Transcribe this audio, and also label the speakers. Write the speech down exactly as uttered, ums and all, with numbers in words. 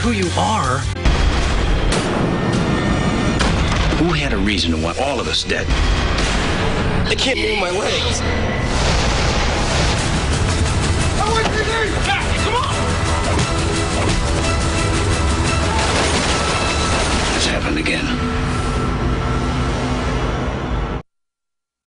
Speaker 1: who you are.
Speaker 2: Who had a reason to want all of us dead?
Speaker 3: I can't move my legs.
Speaker 4: I want you there! Jackie, come on!
Speaker 2: It's happened again.